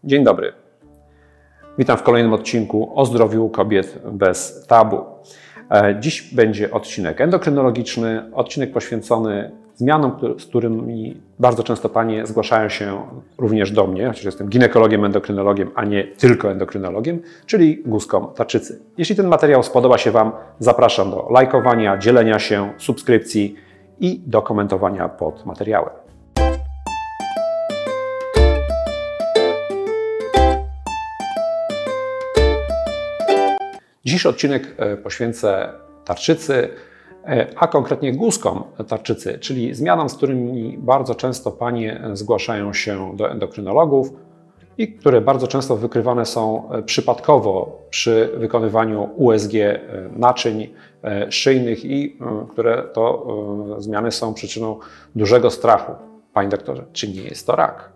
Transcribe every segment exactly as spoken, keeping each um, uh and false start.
Dzień dobry. Witam w kolejnym odcinku o zdrowiu kobiet bez tabu. Dziś będzie odcinek endokrynologiczny, odcinek poświęcony zmianom, z którymi bardzo często panie zgłaszają się również do mnie, chociaż jestem ginekologiem, endokrynologiem, a nie tylko endokrynologiem, czyli guzkom tarczycy. Jeśli ten materiał spodoba się Wam, zapraszam do lajkowania, dzielenia się, subskrypcji i do komentowania pod materiałem. Dzisiejszy odcinek poświęcę tarczycy, a konkretnie guzkom tarczycy, czyli zmianom, z którymi bardzo często panie zgłaszają się do endokrynologów i które bardzo często wykrywane są przypadkowo przy wykonywaniu U S G naczyń szyjnych i które to zmiany są przyczyną dużego strachu. Panie doktorze, czy nie jest to rak?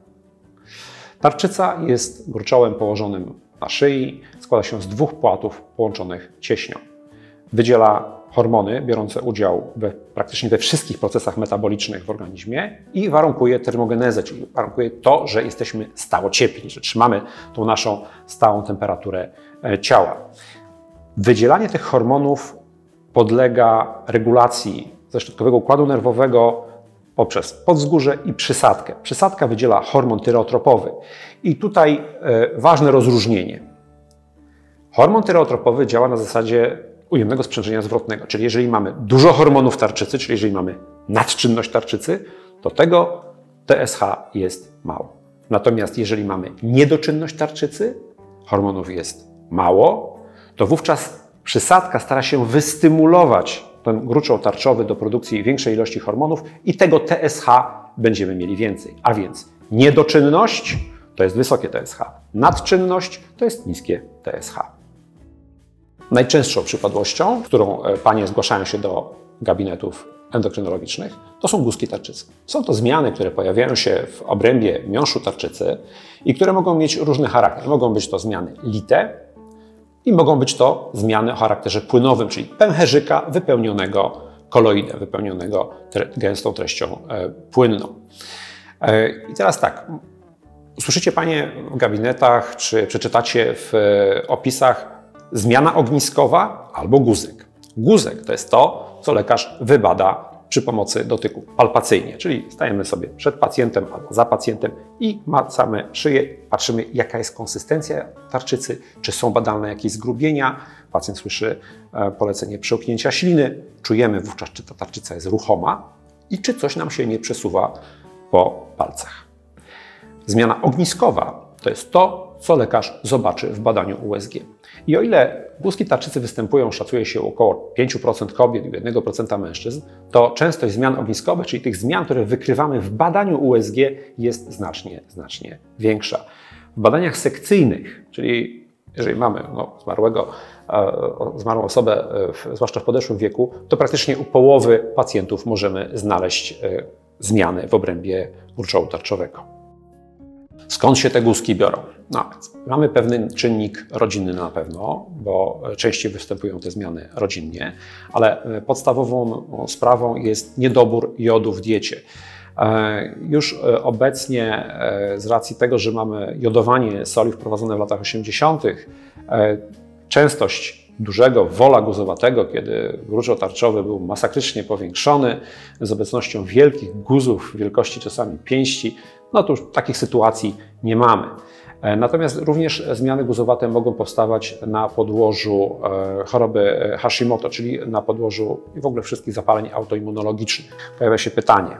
Tarczyca jest gruczołem położonym na szyi, składa się z dwóch płatów połączonych cieśnią. Wydziela hormony biorące udział we, praktycznie we wszystkich procesach metabolicznych w organizmie i warunkuje termogenezę, czyli warunkuje to, że jesteśmy stało ciepli, że trzymamy tą naszą stałą temperaturę ciała. Wydzielanie tych hormonów podlega regulacji ześrodkowego układu nerwowego poprzez podzgórze i przysadkę. Przysadka wydziela hormon tyreotropowy. I tutaj e, ważne rozróżnienie. Hormon tyreotropowy działa na zasadzie ujemnego sprzężenia zwrotnego, czyli jeżeli mamy dużo hormonów tarczycy, czyli jeżeli mamy nadczynność tarczycy, to tego T S H jest mało. Natomiast jeżeli mamy niedoczynność tarczycy, hormonów jest mało, to wówczas przysadka stara się wystymulować ten gruczoł tarczowy do produkcji większej ilości hormonów i tego T S H będziemy mieli więcej. A więc niedoczynność to jest wysokie T S H, nadczynność to jest niskie T S H. Najczęstszą przypadłością, którą panie zgłaszają się do gabinetów endokrynologicznych, to są guzki tarczycy. Są to zmiany, które pojawiają się w obrębie miąższu tarczycy i które mogą mieć różny charakter. Mogą być to zmiany lite i mogą być to zmiany o charakterze płynowym, czyli pęcherzyka wypełnionego koloidem, wypełnionego tre gęstą treścią e, płynną. E, I teraz tak, usłyszycie panie w gabinetach, czy przeczytacie w e, opisach zmiana ogniskowa albo guzek. Guzek to jest to, co lekarz wybada przy pomocy dotyku palpacyjnie, czyli stajemy sobie przed pacjentem albo za pacjentem i macamy szyję, patrzymy, jaka jest konsystencja tarczycy, czy są badane jakieś zgrubienia. Pacjent słyszy polecenie przełknięcia śliny, czujemy wówczas, czy ta tarczyca jest ruchoma i czy coś nam się nie przesuwa po palcach. Zmiana ogniskowa to jest to, co lekarz zobaczy w badaniu U S G. I o ile guzki tarczycy występują, szacuje się około pięć procent kobiet i jeden procent mężczyzn, to częstość zmian ogniskowych, czyli tych zmian, które wykrywamy w badaniu U S G, jest znacznie, znacznie większa. W badaniach sekcyjnych, czyli jeżeli mamy no, zmarłego, e, zmarłą osobę, e, zwłaszcza w podeszłym wieku, to praktycznie u połowy pacjentów możemy znaleźć e, zmiany w obrębie gruczołu tarczowego. Skąd się te guzki biorą? No, mamy pewien czynnik rodzinny na pewno, bo częściej występują te zmiany rodzinnie, ale podstawową sprawą jest niedobór jodu w diecie. Już obecnie z racji tego, że mamy jodowanie soli wprowadzone w latach osiemdziesiątych, częstość dużego wola guzowatego, kiedy gruczoł tarczowy był masakrycznie powiększony z obecnością wielkich guzów wielkości czasami pięści, no to już takich sytuacji nie mamy. Natomiast również zmiany guzowate mogą powstawać na podłożu choroby Hashimoto, czyli na podłożu w ogóle wszystkich zapaleń autoimmunologicznych. Pojawia się pytanie.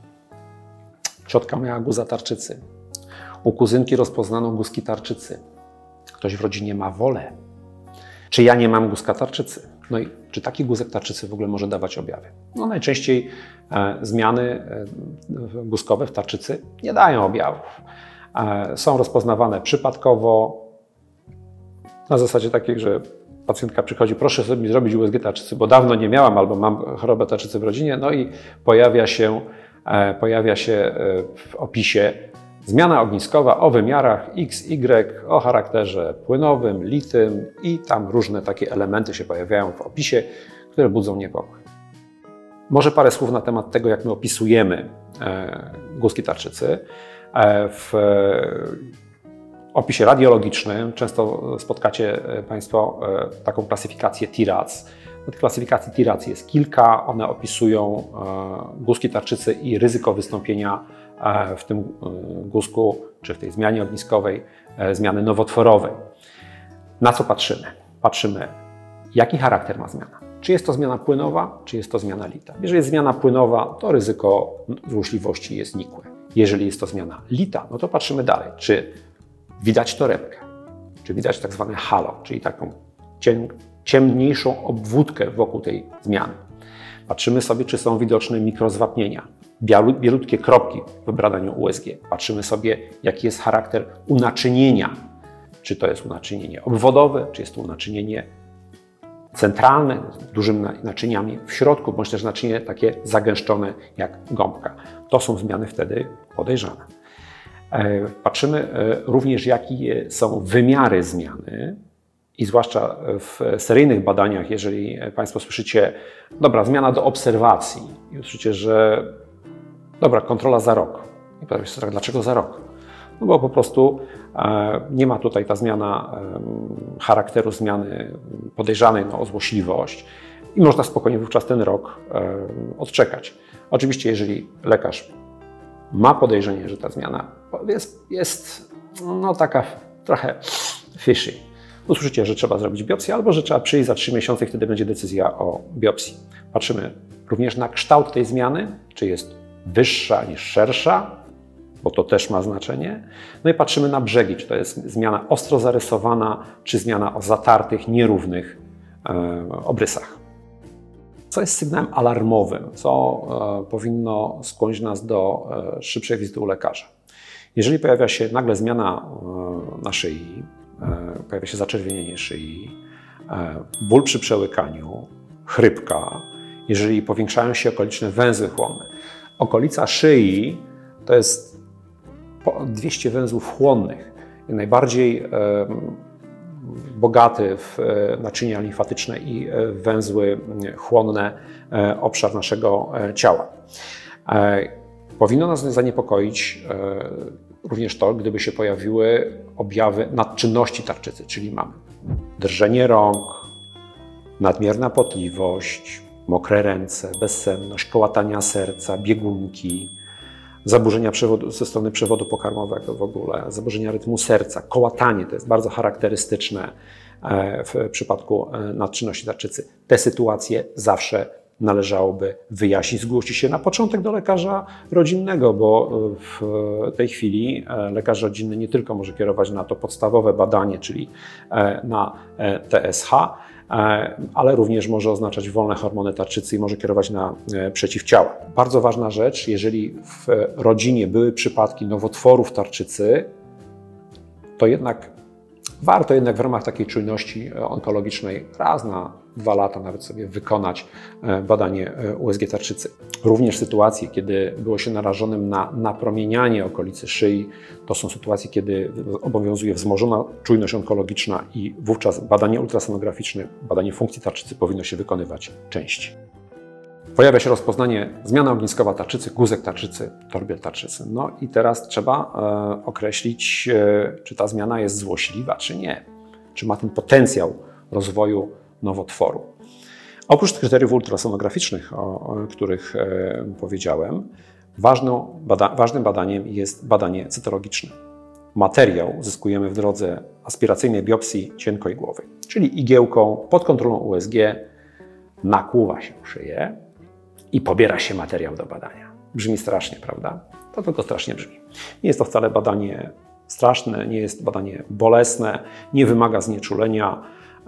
Ciotka miała guza tarczycy. U kuzynki rozpoznano guzki tarczycy. Ktoś w rodzinie ma wolę. Czy ja nie mam guzka tarczycy? No i czy taki guzek tarczycy w ogóle może dawać objawy? No najczęściej e, zmiany e, guzkowe w tarczycy nie dają objawów. E, są rozpoznawane przypadkowo, na zasadzie takiej, że pacjentka przychodzi, proszę sobie zrobić U S G tarczycy, bo dawno nie miałam albo mam chorobę tarczycy w rodzinie, no i pojawia się, e, pojawia się e, w opisie zmiana ogniskowa o wymiarach X Y, o charakterze płynowym, litym i tam różne takie elementy się pojawiają w opisie, które budzą niepokój. Może parę słów na temat tego, jak my opisujemy guzki tarczycy. W opisie radiologicznym często spotkacie Państwo taką klasyfikację T I R A C. W tej klasyfikacji T I R A C jest kilka, one opisują guzki tarczycy i ryzyko wystąpienia w tym guzku, czy w tej zmianie ogniskowej, zmiany nowotworowej. Na co patrzymy? Patrzymy, jaki charakter ma zmiana. Czy jest to zmiana płynowa, czy jest to zmiana lita. Jeżeli jest zmiana płynowa, to ryzyko złośliwości jest nikłe. Jeżeli jest to zmiana lita, no to patrzymy dalej, czy widać torebkę, czy widać tak zwane halo, czyli taką ciem, ciemniejszą obwódkę wokół tej zmiany. Patrzymy sobie, czy są widoczne mikrozwapnienia, bielutkie kropki w wybradaniu U S G. Patrzymy sobie, jaki jest charakter unaczynienia. Czy to jest unaczynienie obwodowe, czy jest to unaczynienie centralne, z dużymi naczyniami w środku, bądź też naczynie takie zagęszczone jak gąbka. To są zmiany wtedy podejrzane. Patrzymy również, jakie są wymiary zmiany i zwłaszcza w seryjnych badaniach, jeżeli Państwo słyszycie, dobra, zmiana do obserwacji i usłyszycie, że dobra, kontrola za rok. I powiecie sobie, dlaczego za rok? No bo po prostu nie ma tutaj ta zmiana charakteru zmiany podejrzanej no, o złośliwość i można spokojnie wówczas ten rok odczekać. Oczywiście, jeżeli lekarz ma podejrzenie, że ta zmiana jest, jest no, taka trochę fishy, usłyszycie, że trzeba zrobić biopsję albo że trzeba przyjść za trzy miesiące i wtedy będzie decyzja o biopsji. Patrzymy również na kształt tej zmiany, czy jest wyższa niż szersza, bo to też ma znaczenie. No i patrzymy na brzegi, czy to jest zmiana ostro zarysowana, czy zmiana o zatartych, nierównych e, obrysach. Co jest sygnałem alarmowym, co e, powinno skłonić nas do e, szybszej wizyty u lekarza. Jeżeli pojawia się nagle zmiana e, na szyi, e, pojawia się zaczerwienienie szyi, e, ból przy przełykaniu, chrypka, jeżeli powiększają się okoliczne węzły chłonne. Okolica szyi to jest dwieście węzłów chłonnych, najbardziej e, bogaty w e, naczynia limfatyczne i e, węzły chłonne e, obszar naszego e, ciała. E, powinno nas zaniepokoić e, również to, gdyby się pojawiły objawy nadczynności tarczycy, czyli mamy drżenie rąk, nadmierna potliwość, mokre ręce, bezsenność, kołatania serca, biegunki, zaburzenia przewodu, ze strony przewodu pokarmowego w ogóle, zaburzenia rytmu serca, kołatanie, to jest bardzo charakterystyczne w przypadku nadczynności tarczycy. Te sytuacje zawsze należałoby wyjaśnić, zgłosić się na początek do lekarza rodzinnego, bo w tej chwili lekarz rodzinny nie tylko może kierować na to podstawowe badanie, czyli na T S H, ale również może oznaczać wolne hormony tarczycy i może kierować na przeciwciała. Bardzo ważna rzecz, jeżeli w rodzinie były przypadki nowotworów tarczycy, to jednak warto jednak w ramach takiej czujności onkologicznej raz na dwa lata nawet sobie wykonać badanie U S G tarczycy. Również sytuacje, kiedy było się narażonym na napromienianie okolicy szyi, to są sytuacje, kiedy obowiązuje wzmożona czujność onkologiczna i wówczas badanie ultrasonograficzne, badanie funkcji tarczycy powinno się wykonywać częściej. Pojawia się rozpoznanie zmiana ogniskowa tarczycy, guzek tarczycy, torbiel tarczycy. No i teraz trzeba e, określić, e, czy ta zmiana jest złośliwa, czy nie. Czy ma ten potencjał rozwoju nowotworu. Oprócz kryteriów ultrasonograficznych, o, o których e, powiedziałem, ważną, bada, ważnym badaniem jest badanie cytologiczne. Materiał uzyskujemy w drodze aspiracyjnej biopsji cienkoigłowej, czyli igiełką pod kontrolą U S G nakłuwa się szyję i pobiera się materiał do badania. Brzmi strasznie, prawda? To tylko strasznie brzmi. Nie jest to wcale badanie straszne, nie jest badanie bolesne, nie wymaga znieczulenia.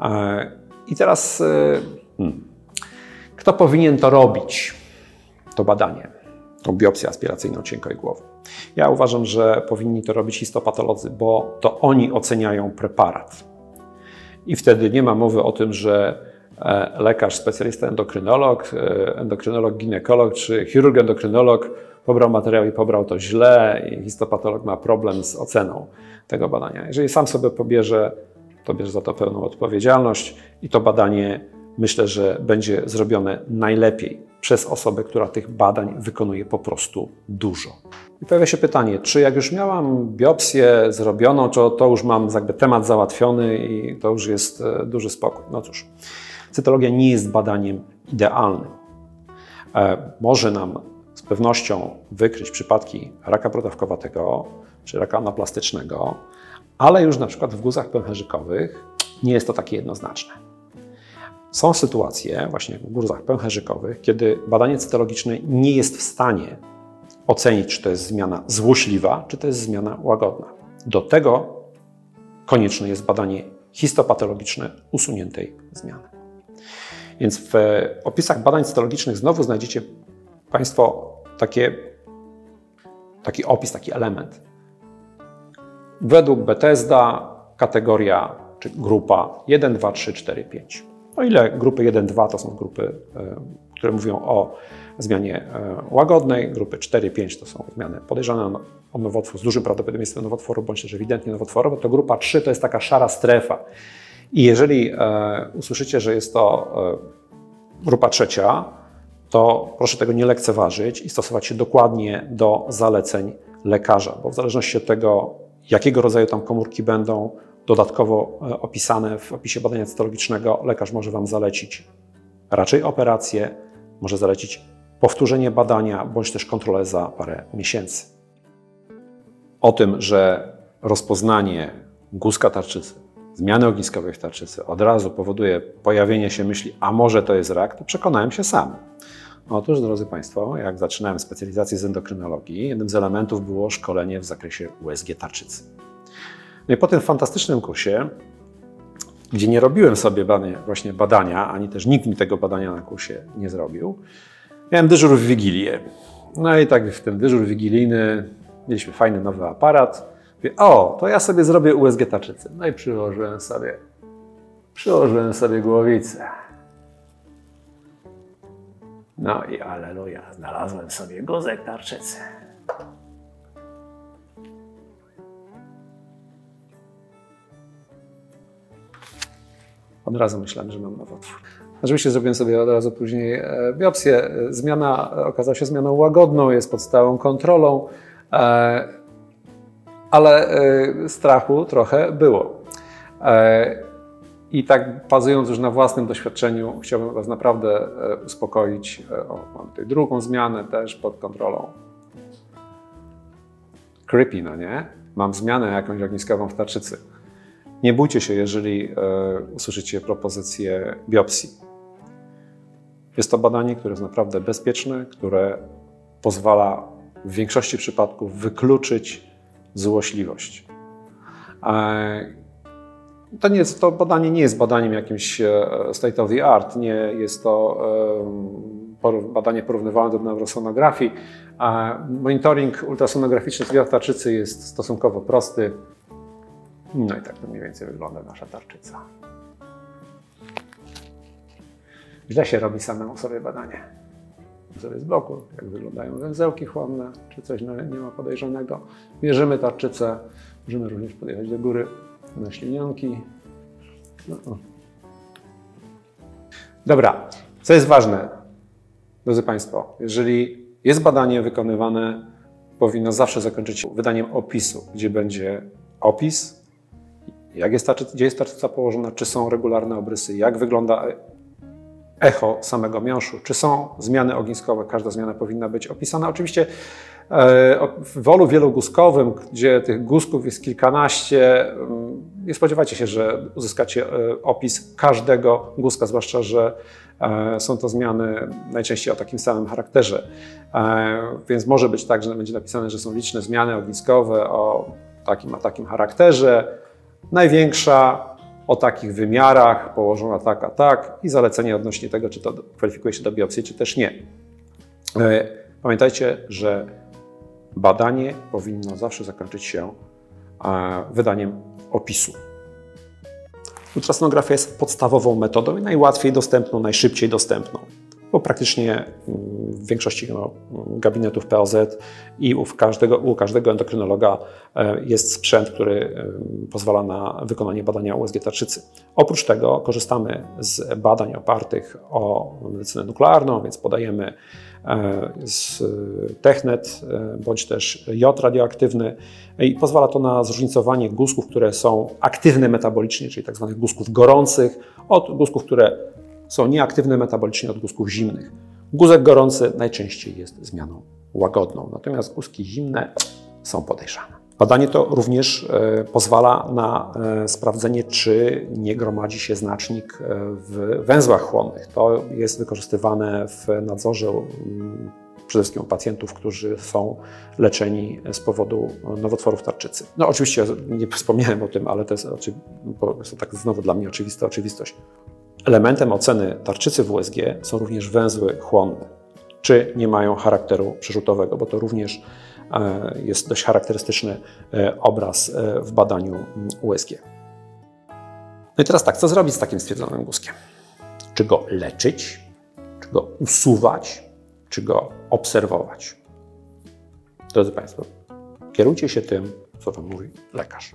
I teraz hmm, kto powinien to robić, to badanie, tą biopsję aspiracyjną cienkoigłową? Ja uważam, że powinni to robić histopatolodzy, bo to oni oceniają preparat. I wtedy nie ma mowy o tym, że lekarz, specjalista endokrynolog, endokrynolog, ginekolog czy chirurg endokrynolog pobrał materiał i pobrał to źle i histopatolog ma problem z oceną tego badania. Jeżeli sam sobie pobierze, to bierze za to pełną odpowiedzialność i to badanie myślę, że będzie zrobione najlepiej przez osobę, która tych badań wykonuje po prostu dużo. I pojawia się pytanie, czy jak już miałam biopsję zrobioną, to, to już mam jakby temat załatwiony i to już jest duży spokój. No cóż, cytologia nie jest badaniem idealnym. E, może nam z pewnością wykryć przypadki raka brodawkowatego czy raka anaplastycznego, ale już na przykład w guzach pęcherzykowych nie jest to takie jednoznaczne. Są sytuacje właśnie w guzach pęcherzykowych, kiedy badanie cytologiczne nie jest w stanie ocenić, czy to jest zmiana złośliwa, czy to jest zmiana łagodna. Do tego konieczne jest badanie histopatologiczne usuniętej zmiany. Więc w opisach badań cytologicznych znowu znajdziecie Państwo takie, taki opis, taki element. Według Bethesda kategoria czy grupa jeden, dwa, trzy, cztery, pięć. O ile grupy jeden, dwa to są grupy, które mówią o zmianie łagodnej, grupy cztery, pięć to są zmiany podejrzane o nowotwór z dużym prawdopodobieństwem nowotworu, bądź też ewidentnie nowotworowe, to grupa trzy to jest taka szara strefa. I jeżeli e, usłyszycie, że jest to e, grupa trzecia, to proszę tego nie lekceważyć i stosować się dokładnie do zaleceń lekarza, bo w zależności od tego, jakiego rodzaju tam komórki będą dodatkowo e, opisane w opisie badania cytologicznego, lekarz może Wam zalecić raczej operację, może zalecić powtórzenie badania, bądź też kontrolę za parę miesięcy. O tym, że rozpoznanie guzka tarczycy, zmiany ogniskowej w tarczycy od razu powoduje pojawienie się myśli, a może to jest rak, to przekonałem się sam. Otóż, drodzy Państwo, jak zaczynałem specjalizację z endokrynologii, jednym z elementów było szkolenie w zakresie U S G tarczycy. No i po tym fantastycznym kursie, gdzie nie robiłem sobie właśnie badania, ani też nikt mi tego badania na kursie nie zrobił, miałem dyżur w Wigilię. No i tak w ten dyżur wigilijny mieliśmy fajny nowy aparat. Mówię, o, to ja sobie zrobię U S G tarczycy. No i przyłożyłem sobie, przyłożyłem sobie głowicę. No i alleluja, znalazłem sobie guzek tarczycy. Od razu myślałem, że mam nowotwór. Oczywiście zrobiłem sobie od razu później biopsję. Zmiana okazała się zmianą łagodną, jest pod stałą kontrolą, ale strachu trochę było. I tak bazując już na własnym doświadczeniu, chciałbym Was naprawdę uspokoić. O, mam tutaj drugą zmianę też pod kontrolą. Creepy, no nie? Mam zmianę jakąś ogniskową w tarczycy. Nie bójcie się, jeżeli e, usłyszycie propozycję biopsji. Jest to badanie, które jest naprawdę bezpieczne, które pozwala w większości przypadków wykluczyć złośliwość. E, to, nie jest, to badanie nie jest badaniem jakimś state of the art, nie jest to e, badanie porównywalne do neurosonografii. E, monitoring ultrasonograficzny zwiat tarczycy jest stosunkowo prosty. No i tak to mniej więcej wygląda nasza tarczyca. Źle się robi samemu sobie badanie. Sobie z boku, jak wyglądają węzełki chłonne, czy coś nie ma podejrzanego. Mierzymy tarczycę, możemy również podjechać do góry na ślinionki. No. Dobra, co jest ważne, drodzy Państwo, jeżeli jest badanie wykonywane, powinno zawsze zakończyć się wydaniem opisu, gdzie będzie opis, jak jest tarczyca, gdzie jest tarczyca położona, czy są regularne obrysy, jak wygląda echo samego miąższu, czy są zmiany ogniskowe, każda zmiana powinna być opisana. Oczywiście w wolu wieloguzkowym, gdzie tych guzków jest kilkanaście, nie spodziewajcie się, że uzyskacie opis każdego guzka, zwłaszcza że są to zmiany najczęściej o takim samym charakterze. Więc może być tak, że będzie napisane, że są liczne zmiany ogniskowe o takim a takim charakterze. Największa o takich wymiarach, położona tak a tak i zalecenie odnośnie tego, czy to kwalifikuje się do biopsji, czy też nie. Pamiętajcie, że badanie powinno zawsze zakończyć się wydaniem opisu. Ultrasonografia jest podstawową metodą i najłatwiej dostępną, najszybciej dostępną, bo praktycznie w większości no, gabinetów P O Z i u każdego, u każdego endokrynologa jest sprzęt, który pozwala na wykonanie badania U S G tarczycy. Oprócz tego korzystamy z badań opartych o medycynę nuklearną, więc podajemy z Technet bądź też jod radioaktywny i pozwala to na zróżnicowanie guzków, które są aktywne metabolicznie, czyli tak zwanych guzków gorących, od guzków, które są nieaktywne metabolicznie, od guzków zimnych. Guzek gorący najczęściej jest zmianą łagodną, natomiast guzki zimne są podejrzane. Badanie to również pozwala na sprawdzenie, czy nie gromadzi się znacznik w węzłach chłonnych. To jest wykorzystywane w nadzorze przede wszystkim u pacjentów, którzy są leczeni z powodu nowotworów tarczycy. No oczywiście nie wspomniałem o tym, ale to jest, to tak znowu dla mnie oczywista oczywistość. Elementem oceny tarczycy w U S G są również węzły chłonne, czy nie mają charakteru przerzutowego, bo to również jest dość charakterystyczny obraz w badaniu U S G. No i teraz tak, co zrobić z takim stwierdzonym guzkiem? Czy go leczyć, czy go usuwać, czy go obserwować? Drodzy Państwo, kierujcie się tym, co Wam mówi lekarz.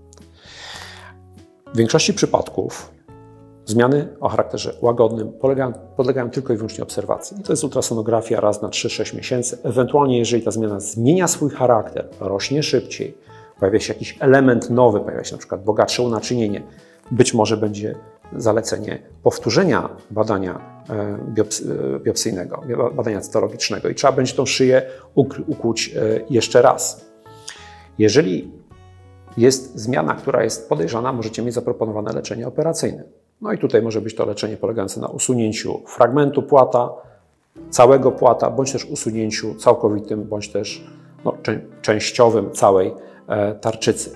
W większości przypadków zmiany o charakterze łagodnym polegają, podlegają tylko i wyłącznie obserwacji. I to jest ultrasonografia raz na trzy sześć miesięcy. Ewentualnie, jeżeli ta zmiana zmienia swój charakter, rośnie szybciej, pojawia się jakiś element nowy, pojawia się na przykład bogatsze unaczynienie, być może będzie zalecenie powtórzenia badania biopsyjnego, badania cytologicznego i trzeba będzie tą szyję ukłuć jeszcze raz. Jeżeli jest zmiana, która jest podejrzana, możecie mieć zaproponowane leczenie operacyjne. No i tutaj może być to leczenie polegające na usunięciu fragmentu płata, całego płata, bądź też usunięciu całkowitym, bądź też no, częściowym całej tarczycy.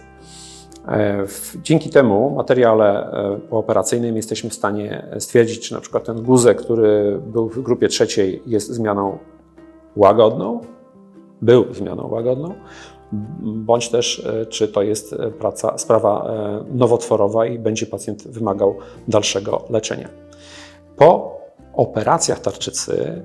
Dzięki temu materiale pooperacyjnym jesteśmy w stanie stwierdzić, czy na przykład ten guzek, który był w grupie trzeciej, jest zmianą łagodną, był zmianą łagodną, bądź też czy to jest praca, sprawa nowotworowa i będzie pacjent wymagał dalszego leczenia. Po operacjach tarczycy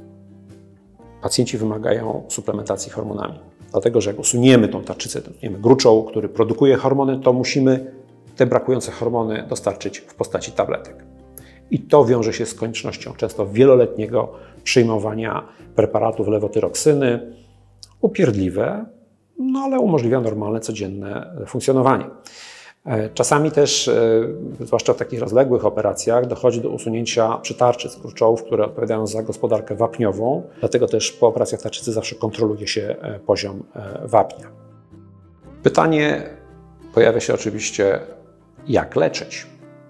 pacjenci wymagają suplementacji hormonami. Dlatego, że jak usuniemy tą tarczycę, usuniemy gruczoł, który produkuje hormony, to musimy te brakujące hormony dostarczyć w postaci tabletek. I to wiąże się z koniecznością często wieloletniego przyjmowania preparatów lewotyroksyny, upierdliwe, no ale umożliwia normalne, codzienne funkcjonowanie. Czasami też, zwłaszcza w takich rozległych operacjach, dochodzi do usunięcia przytarczyc gruczołów, które odpowiadają za gospodarkę wapniową. Dlatego też po operacjach tarczycy zawsze kontroluje się poziom wapnia. Pytanie pojawia się oczywiście, jak leczyć?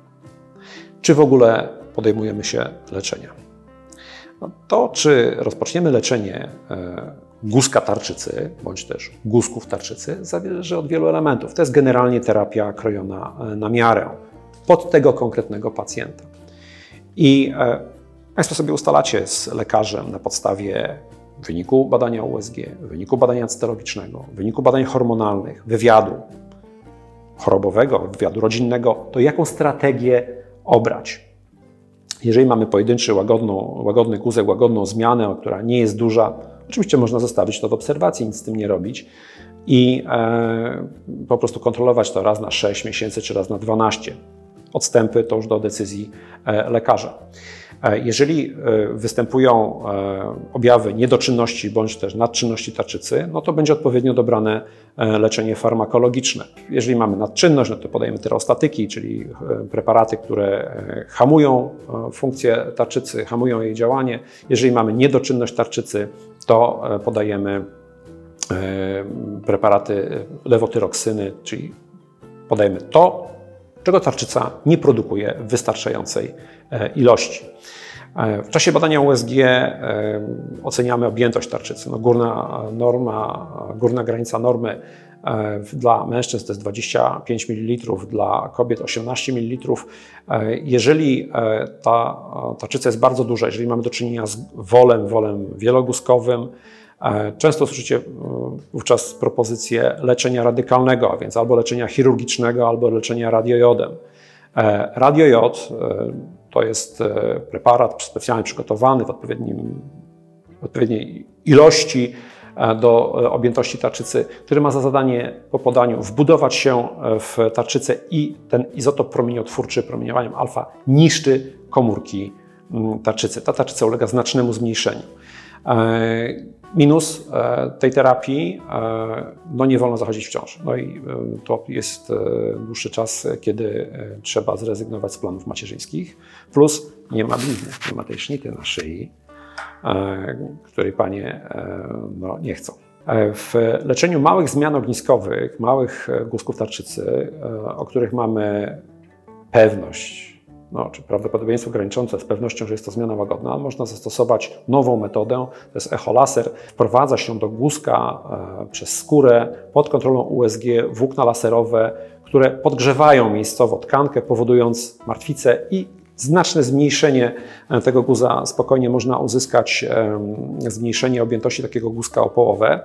Czy w ogóle podejmujemy się leczenia? No to, czy rozpoczniemy leczenie guzka tarczycy, bądź też guzków tarczycy, zależy od wielu elementów. To jest generalnie terapia krojona na miarę pod tego konkretnego pacjenta. I e, Państwo sobie ustalacie z lekarzem na podstawie wyniku badania U S G, wyniku badania cytologicznego, wyniku badań hormonalnych, wywiadu chorobowego, wywiadu rodzinnego, to jaką strategię obrać. Jeżeli mamy pojedynczy, łagodną, łagodny guzek, łagodną zmianę, która nie jest duża, oczywiście można zostawić to w obserwacji, nic z tym nie robić i e, po prostu kontrolować to raz na sześć miesięcy czy raz na dwanaście. Odstępy to już do decyzji e, lekarza. E, jeżeli e, występują e, objawy niedoczynności bądź też nadczynności tarczycy, no to będzie odpowiednio dobrane e, leczenie farmakologiczne. Jeżeli mamy nadczynność, no to podajemy tyreostatyki, czyli e, preparaty, które e, hamują e, funkcję tarczycy, hamują jej działanie. Jeżeli mamy niedoczynność tarczycy, to podajemy preparaty lewotyroksyny, czyli podajemy to, czego tarczyca nie produkuje w wystarczającej ilości. W czasie badania U S G oceniamy objętość tarczycy. No górna norma, górna granica normy dla mężczyzn to jest dwadzieścia pięć mililitrów, dla kobiet osiemnaście mililitrów. Jeżeli ta tarczyca jest bardzo duża, jeżeli mamy do czynienia z wolem, wolem wieloguzkowym, często słyszycie wówczas propozycję leczenia radykalnego, a więc albo leczenia chirurgicznego, albo leczenia radiojodem. Radiojod to jest preparat specjalnie przygotowany w odpowiednim odpowiedniej ilości do objętości tarczycy, który ma za zadanie po podaniu wbudować się w tarczycę i ten izotop promieniotwórczy promieniowaniem alfa niszczy komórki tarczycy. Ta tarczyca ulega znacznemu zmniejszeniu. Minus tej terapii, no nie wolno zachodzić w ciążę. No i to jest dłuższy czas, kiedy trzeba zrezygnować z planów macierzyńskich. Plus nie ma blizny, nie ma tej sznity na szyi, której panie no, nie chcą. W leczeniu małych zmian ogniskowych, małych guzków tarczycy, o których mamy pewność, no, czy prawdopodobieństwo graniczące z pewnością, że jest to zmiana łagodna, można zastosować nową metodę, to jest echolaser. Wprowadza się do guzka e, przez skórę pod kontrolą U S G włókna laserowe, które podgrzewają miejscowo tkankę, powodując martwicę i znaczne zmniejszenie tego guza. Spokojnie można uzyskać e, zmniejszenie objętości takiego guzka o połowę.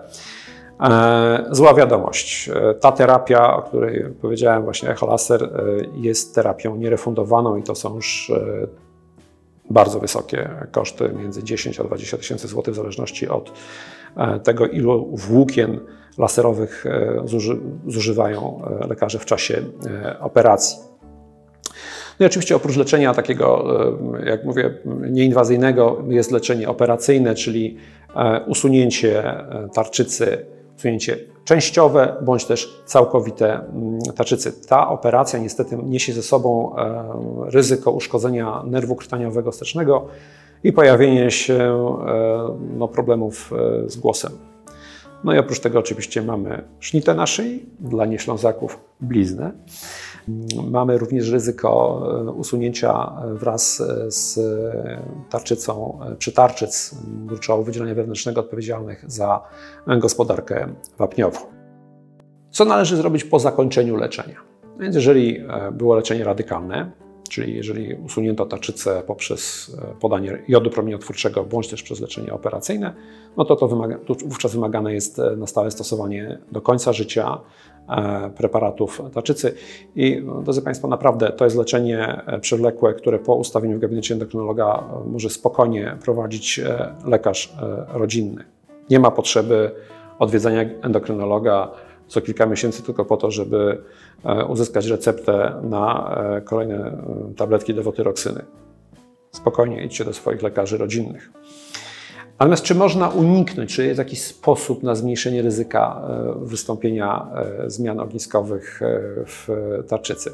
Zła wiadomość. Ta terapia, o której powiedziałem, właśnie echolaser, jest terapią nierefundowaną i to są już bardzo wysokie koszty, między dziesięć a dwadzieścia tysięcy złotych, w zależności od tego, ilu włókien laserowych zuży, zużywają lekarze w czasie operacji. No i oczywiście oprócz leczenia takiego, jak mówię, nieinwazyjnego, jest leczenie operacyjne, czyli usunięcie tarczycy, usunięcie częściowe bądź też całkowite tarczycy. Ta operacja niestety niesie ze sobą ryzyko uszkodzenia nerwu krtaniowego wstecznego i pojawienie się no, problemów z głosem. No i oprócz tego oczywiście mamy sznitę na szyi, dla nieślązaków bliznę. Mamy również ryzyko usunięcia wraz z tarczycą przytarczyc gruczołu wydzielenia wewnętrznego odpowiedzialnych za gospodarkę wapniową. Co należy zrobić po zakończeniu leczenia? Więc jeżeli było leczenie radykalne, czyli jeżeli usunięto tarczycę poprzez podanie jodu promieniotwórczego bądź też przez leczenie operacyjne, no to, to wymaga, to wówczas wymagane jest na stałe stosowanie do końca życia preparatów tarczycy. I drodzy Państwo, naprawdę to jest leczenie przewlekłe, które po ustawieniu w gabinecie endokrynologa może spokojnie prowadzić lekarz rodzinny. Nie ma potrzeby odwiedzania endokrynologa co kilka miesięcy tylko po to, żeby uzyskać receptę na kolejne tabletki lewotyroksyny. Spokojnie idźcie do swoich lekarzy rodzinnych. Natomiast czy można uniknąć, czy jest jakiś sposób na zmniejszenie ryzyka wystąpienia zmian ogniskowych w tarczycy?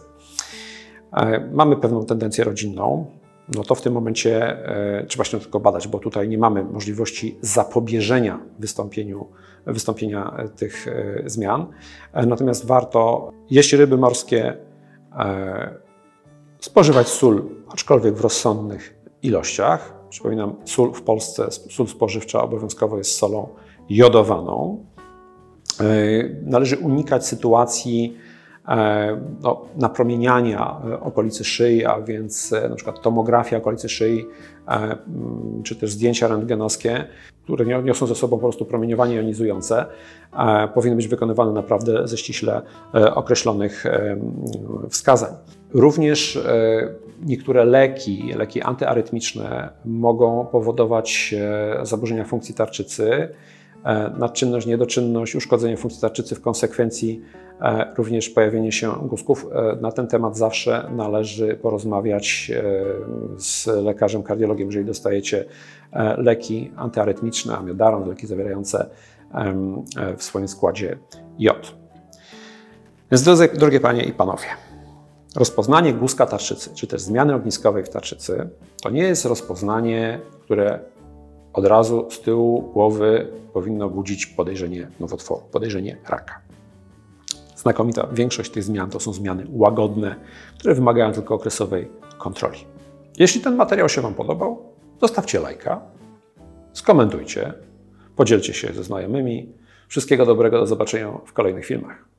Mamy pewną tendencję rodzinną, no to w tym momencie trzeba się tylko badać, bo tutaj nie mamy możliwości zapobieżenia wystąpieniu, wystąpienia tych zmian. Natomiast warto jeść ryby morskie, spożywać sól, aczkolwiek w rozsądnych ilościach. Przypominam, sól w Polsce, sól spożywcza obowiązkowo jest solą jodowaną. Należy unikać sytuacji no, napromieniania okolicy szyi, a więc na przykład tomografia okolicy szyi, czy też zdjęcia rentgenowskie, które niosą ze sobą po prostu promieniowanie jonizujące, powinny być wykonywane naprawdę ze ściśle określonych wskazań. Również niektóre leki, leki antyarytmiczne mogą powodować zaburzenia funkcji tarczycy, nadczynność, niedoczynność, uszkodzenie funkcji tarczycy, w konsekwencji również pojawienie się guzków. Na ten temat zawsze należy porozmawiać z lekarzem kardiologiem, jeżeli dostajecie leki antyarytmiczne, amiodaron, leki zawierające w swoim składzie jod. Więc drodzy, drogie Panie i Panowie, rozpoznanie guzka tarczycy, czy też zmiany ogniskowej w tarczycy, to nie jest rozpoznanie, które od razu z tyłu głowy powinno budzić podejrzenie nowotworu, podejrzenie raka. Znakomita większość tych zmian to są zmiany łagodne, które wymagają tylko okresowej kontroli. Jeśli ten materiał się Wam podobał, zostawcie lajka, skomentujcie, podzielcie się ze znajomymi. Wszystkiego dobrego, do zobaczenia w kolejnych filmach.